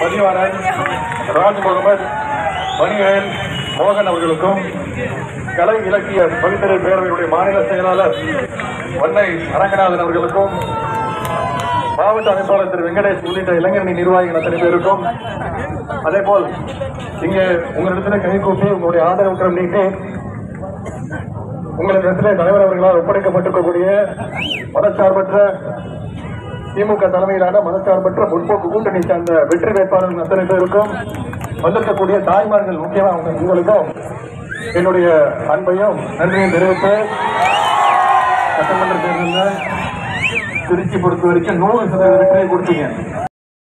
பதிவாளர் ராஜ் முகமது மணிவேல் மோகன் அவர்களுக்கும், கலை இலக்கிய பகுத்தறிவு பேரவையுடைய மாநில செயலாளர் வன்னை அரங்கநாதன் அவர்களுக்கும், மாவட்ட அமைப்பாளர் திரு வெங்கடேஷ் உள்ளிட்ட இளைஞரணி நிர்வாகிகள் அத்தனை பேருக்கும், அதே போல் இங்கே உங்களிடத்துல கை கூப்பி உங்களுடைய ஆதரவு கரம் நீட்டி உங்களிடத்திலே தலைவர் அவர்களால் ஒப்படைக்கப்பட்டிருக்கக்கூடிய மதச்சார்பற்ற திமுக தலைமையிலான மதச்சார்பற்ற முற்போக்கு கூட்டணி சார்ந்த வெற்றி வேட்பாளர்கள் அத்தனை பேருக்கும், வந்திருக்கக்கூடிய தாய்மார்கள் முக்கியமாக உங்களுக்கும் என்னுடைய அன்பையும் நன்றியும் தெரிவித்து, சட்டமன்ற தேர்தலில் திருச்சி பொறுத்த வரைக்கும் 100% வெற்றியை கொடுத்தீங்க.